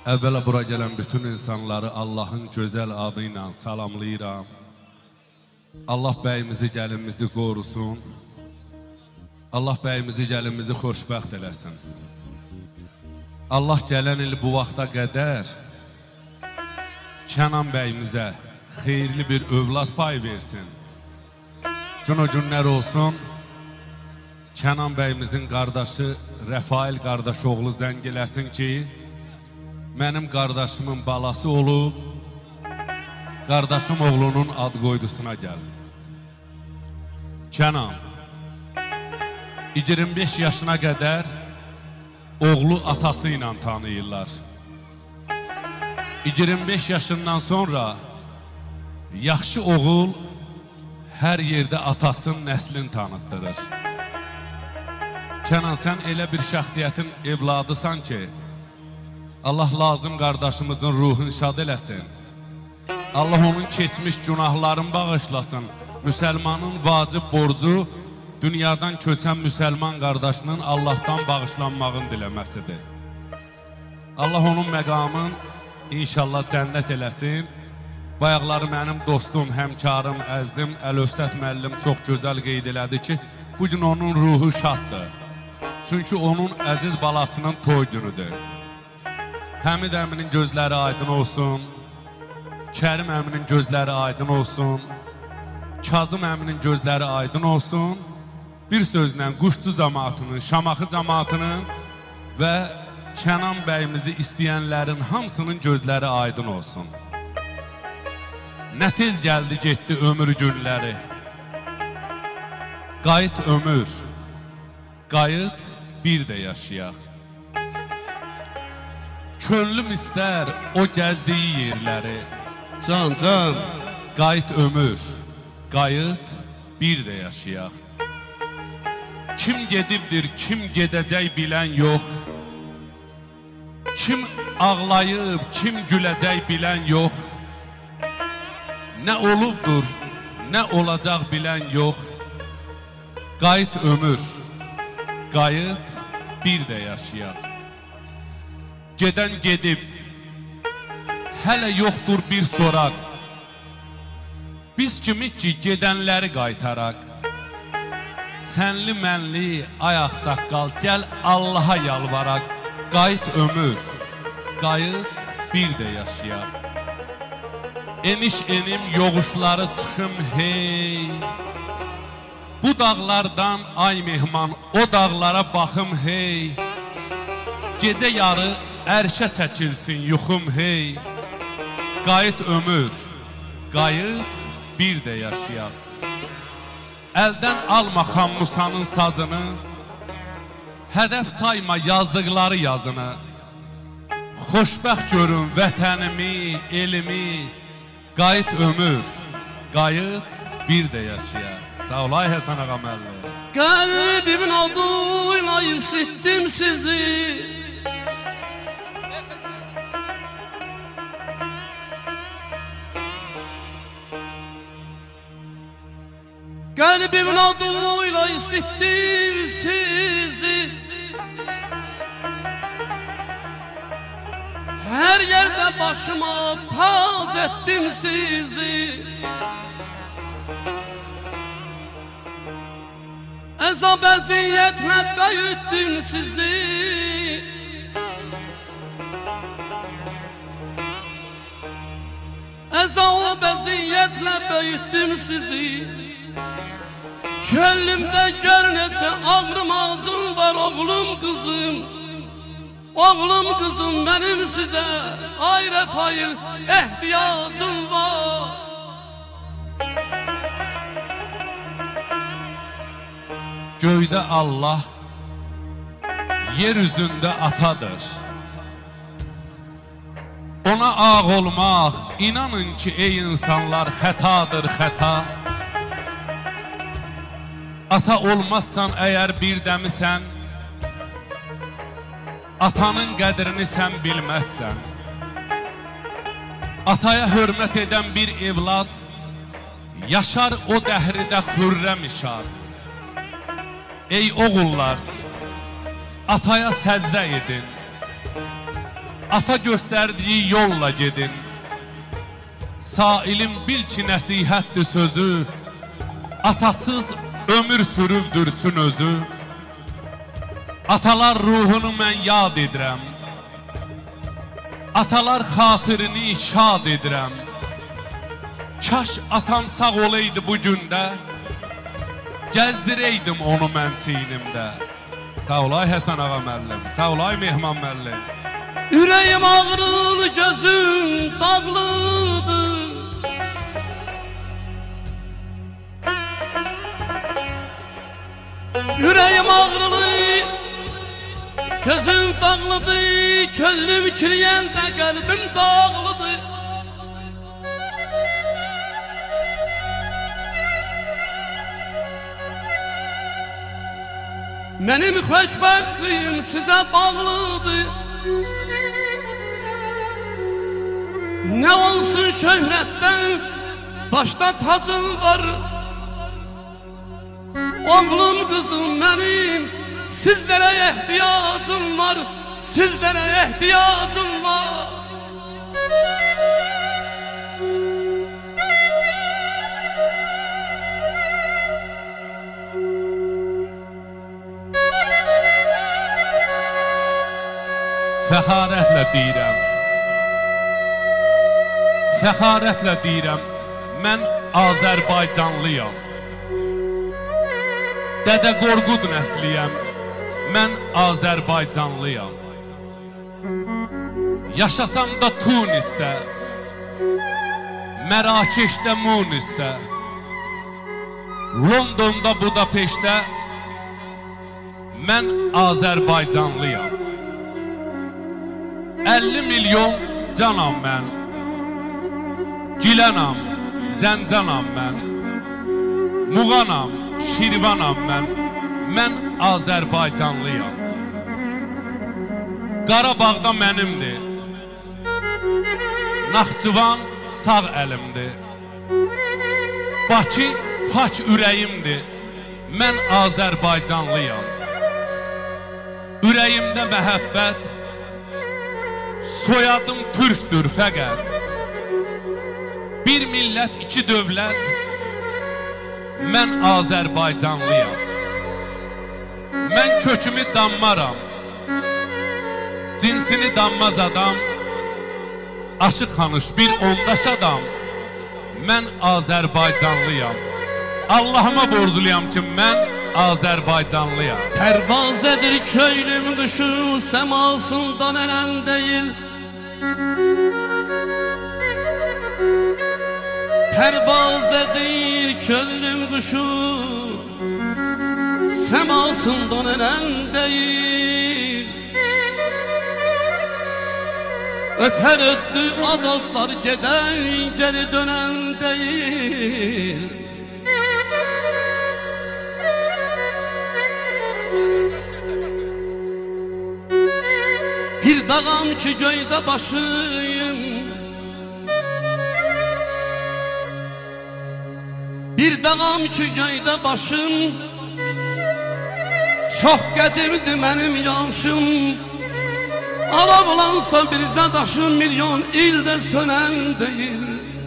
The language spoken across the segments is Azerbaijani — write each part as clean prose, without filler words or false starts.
Əvvəla bura gələn bütün insanları Allahın gözəl adı ilə salamlayıram. Allah bəyimizi, gəlimizi qorusun. Allah bəyimizi, gəlimizi xoşbəxt eləsin. Allah gələn il bu vaxta qədər Kənan bəyimizə xeyirli bir övlad pay versin. Gün o günlər olsun, Kənan bəyimizin qardaşı Rəfail qardaş oğlu zəng eləsin ki, mənim qardaşımın balası olub, qardaşım oğlunun ad qoydusuna gəl. Kənan 25 yaşına qədər oğlu atası ilə tanıyırlar. 25 yaşından sonra yaxşı oğul hər yerdə atasının nəslini tanıtdırır. Kənan, sən elə bir şəxsiyyətin evladısan ki, Allah lazım qardaşımızın ruhunu şad eləsin. Allah onun keçmiş günahlarını bağışlasın. Müsəlmanın vacib borcu dünyadan köçən müsəlman qardaşının Allahdan bağışlanmağını diləməsidir. Allah onun məqamın inşallah cənnət eləsin. Bayaqları mənim dostum, həmkarım, əzdim Əlövsət müəllim çox gözəl qeyd elədi ki, bugün onun ruhu şaddır. Çünki onun əziz balasının toy günüdür. Həmid əminin gözləri aydın olsun, Kərim əminin gözləri aydın olsun, Kazım əminin gözləri aydın olsun. Bir sözlə Quşçu cəmaatının, Şamaxı cəmaatının və Kənan bəyimizi istəyənlərin hamısının gözləri aydın olsun. Nə tez gəldi, getdi ömür günləri. Qayıt ömür, qayıt bir də yaşayaq. Könlüm istər o gəzdiyi yerləri. Can, can. Qayıt ömür, qayıt bir də yaşayaq. Kim gedibdir, kim gedəcək bilən yox. Kim ağlayıb, kim güləcək bilən yox. Nə olubdur, nə olacaq bilən yox. Qayıt ömür, qayıt bir də yaşayaq. Gedən gedib, hələ yoxdur bir soraq. Biz kimi ki gedənləri qaytaraq. Sənli mənli, ayaq saqqal, gəl Allaha yalvaraq. Qayıt ömür, qayıt bir də yaşayaq. Eniş enim yoğuşları çıxım hey. Bu dağlardan ay mehman, o dağlara baxım hey. Gecə yarı ərşə çəkilsin yuxum hey. Qayıt ömür, qayıt bir də yaşayaq. Əldən alma Xan Musanın sazını, hədəf sayma yazdıqları yazını. Xoşbəxt görün vətənimi, elimi. Qayıt ömür, qayıt bir də yaşayaq. Sağ ol ay Həsən ağa müəllim. Qəlbimin adıyla isitdim sizi. Qəlbimin adıyla isitdim sizi. Hər yerdə başıma tac etdim sizi. Əzab əziyyətlə böyütdüm sizi. Əzab əziyyətlə böyütdüm sizi. Könlümdə gör necə ağrımacım var oğlum qızım. Oğlum qızım mənim sizə ayrı payıl ehtiyacım var. Göydə Allah, yer üzündə atadır. Ona ağ olmaq, inanın ki ey insanlar xətadır xəta. Ata olmazsan əgər bir dəmisən, atanın qədrini sən bilməzsən. Ataya hörmət edən bir evlad, yaşar o dəhridə xürrəm işar. Ey oğullar, ataya səcdə edin. ata gösterdiği yolla gedin. Sailim bil ki nəsihətdir sözü, atasız ömür sürübdürsün özü. Atalar ruhunu mən yad edirəm, atalar xatirini şad edirəm. Kaş atam sağ olaydı bu gündə, gəzdirəydim onu mən çiynimdə. Sağ olay Həsən ağa müəllim, sağ olay Mehman müəllim. Ürəyim ağrır, gözüm dağlıdır. Ürəyim ağrır, gözüm dağlıdır. Könlüm kiriyəndə qəlbim dağlıdır. Mənim xoşbəxtliyim sizə bağlıdır. Nə olsun şöhrətdən başda tacım var. Oğlum qızım mənim, sizlərə ehtiyacım var. Sizlərə ehtiyacım var. Fəxarətlə deyirəm, fəxarətlə deyirəm, mən Azərbaycanlıyam. Dədə Qorqud nəsliyəm, mən Azərbaycanlıyam. Yaşasam da Tunisdə, Mərakeşdə, Munisdə, Londonda, Budapeşdə, mən Azərbaycanlıyam. 50 milyon canam mən, Gilənam, Zəncanam mən, Muğanam, Şirvanam mən Azərbaycanlıyam. Qarabağda mənimdir, Naxçıvan sağ əlimdir, Bakı pak ürəyimdir, mən Azərbaycanlıyam. Ürəyimdə məhəbbət, soyadım türkdür fəqət. Bir millət, iki dövlət, mən Azərbaycanlıyam. Mən kökümü danmaram, cinsini danmaz adam, aşıq xanış bir ondaş adam, mən Azərbaycanlıyam. Allahıma borcluyam ki, mən Azərbaycanlıyam. Pərvaz edir köylüm quşu, səmasından ələn deyil. Pərvaz edir köylüm quşu, səmasından ələn deyil. Ötər ötdü adoslar, gedən geri dönən deyil. Bir dağam ki göydə başıyım, bir dağam ki göydə başım, çox qədimdir mənim yaşım. Alavlansa bircə daşım, milyon ildə sönən deyil.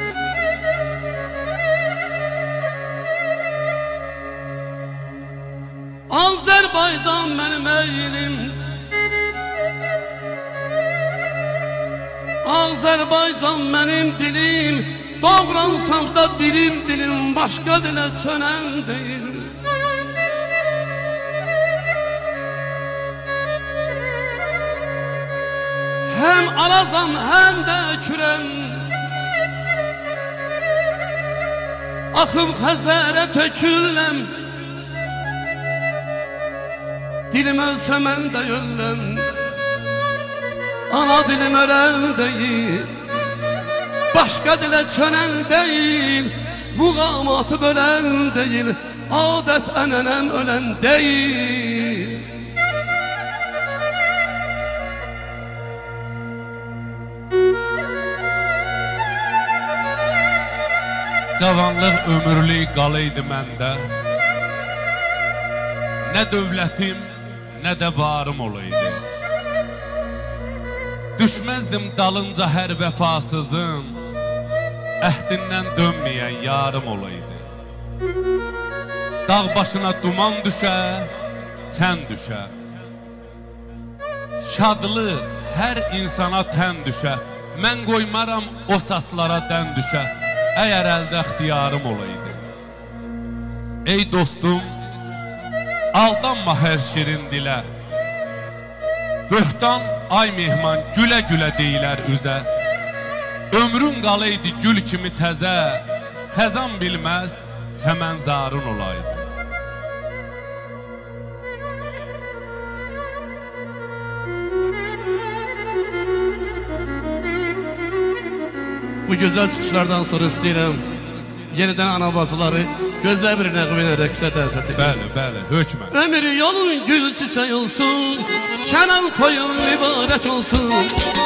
Azərbaycan mənim eylim, Azərbaycan mənim dilim. Doğransam da dilim başqa dilə çönən deyil. Həm arazam, həm də kürəm, axıb Xəzərə töküləm. Dilim ölsə mən də ölləm, ana dilim ölən deyil. Başqa dilə çönən deyil, vuğamatı bölən deyil, adət ənənəm ölən deyil. Cavanlıq ömürlük qalıydı məndə, nə dövlətim, nə də varım olaydı. Düşməzdim dalınca hər vəfasızın, əhdindən dönməyən yarım olaydı. Dağ başına duman düşə, çən düşə. Şadlıq hər insana tən düşə, mən qoymaram o saslara dən düşə, əgər əldə ixtiyarım olaydı. Ey dostum, aldanma hər şirin dilə, böhtan ay mehman gülə gülə deyilər üzə. Ömrün qalaydı gül kimi təzə, xəzan bilməz çəmənzarın olaydı. Bu güzel çıxışlardan sonra istəyirəm yenidən ana bacıları gözəl bir nəğmə ilə rəqsə dəvət edir. Bəli, hökmən. Ömür yolun gül çiçək olsun, Kənan toyun mübarək olsun.